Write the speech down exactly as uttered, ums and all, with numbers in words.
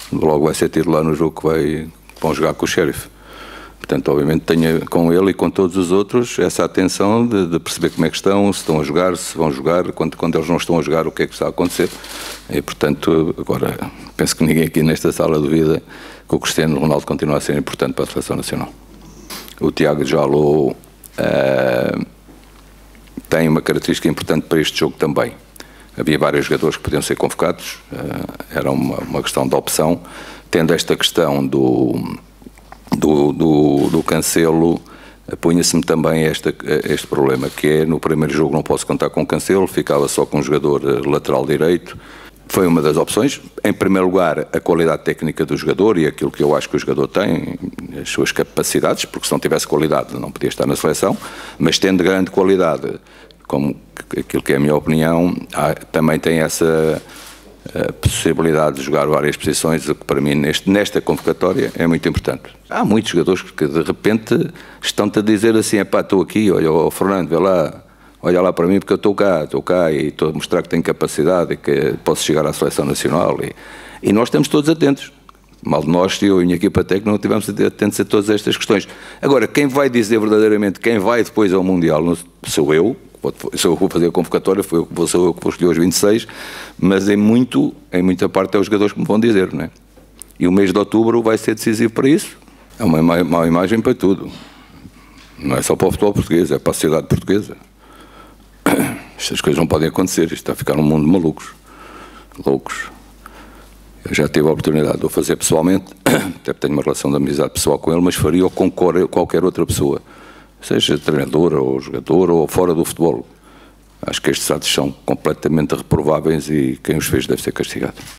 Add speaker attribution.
Speaker 1: logo vai ser tido lá no jogo que vai, vão jogar com o Sheriff. Portanto, obviamente, tenha com ele e com todos os outros essa atenção de, de perceber como é que estão, se estão a jogar, se vão jogar, quando, quando eles não estão a jogar, o que é que está a acontecer. E, portanto, agora, penso que ninguém aqui nesta sala duvida que o Cristiano Ronaldo continua a ser importante para a Seleção Nacional. O Tiago Jaló uh, tem uma característica importante para este jogo também. Havia vários jogadores que podiam ser convocados, uh, era uma, uma questão de opção, tendo esta questão do... Do, do, do Cancelo, punha-se-me também este, este problema, que é, no primeiro jogo não posso contar com o Cancelo, ficava só com um jogador lateral direito. Foi uma das opções. Em primeiro lugar, a qualidade técnica do jogador e aquilo que eu acho que o jogador tem, as suas capacidades, porque se não tivesse qualidade não podia estar na seleção, mas tendo grande qualidade, como aquilo que é a minha opinião, há, também tem essa... a possibilidade de jogar várias posições, o que para mim neste, nesta convocatória é muito importante. Há muitos jogadores que de repente estão-te a dizer assim, epá, estou aqui, olha, oh, Fernando, vê lá, olha lá para mim porque eu estou cá, estou cá e estou a mostrar que tenho capacidade e que posso chegar à Seleção Nacional e, e nós estamos todos atentos. Mal de nós, eu e a minha equipa técnica não estivemos atentos a todas estas questões. Agora, quem vai dizer verdadeiramente, quem vai depois ao Mundial, sou eu. Sou eu que vou fazer a convocatória, sou eu, sou eu que vou escolher os vinte e seis, mas em, muito, em muita parte é os jogadores que me vão dizer, não é? E o mês de outubro vai ser decisivo para isso. É uma má imagem para tudo. Não é só para o futebol português, é para a sociedade portuguesa. Estas coisas não podem acontecer, isto está a ficar um mundo de malucos. Loucos. Eu já tive a oportunidade de o fazer pessoalmente, até tenho uma relação de amizade pessoal com ele, mas faria-o com qualquer outra pessoa. Seja treinador ou jogador ou fora do futebol. Acho que estes atos são completamente reprováveis e quem os fez deve ser castigado.